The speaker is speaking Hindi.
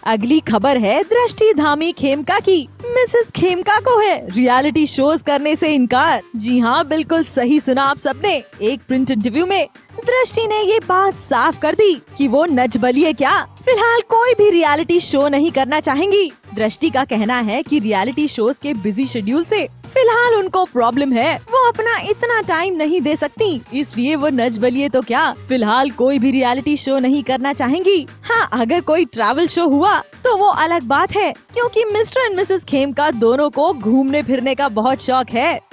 अगली खबर है दृष्टि धामी खेमका की। मिसेस खेमका को है रियलिटी शोज करने से इनकार। जी हाँ, बिल्कुल सही सुना आप सबने। एक प्रिंट इंटरव्यू में दृष्टि ने ये बात साफ कर दी कि वो नचबली है क्या, फिलहाल कोई भी रियलिटी शो नहीं करना चाहेंगी। दृष्टि का कहना है कि रियलिटी शोज के बिजी शेड्यूल से फिलहाल उनको प्रॉब्लम है, वो अपना इतना टाइम नहीं दे सकती, इसलिए वो नचबलिए तो क्या फिलहाल कोई भी रियलिटी शो नहीं करना चाहेंगी। हाँ, अगर कोई ट्रैवल शो हुआ तो वो अलग बात है, क्योंकि मिस्टर एंड मिसेस खेमका दोनों को घूमने फिरने का बहुत शौक है।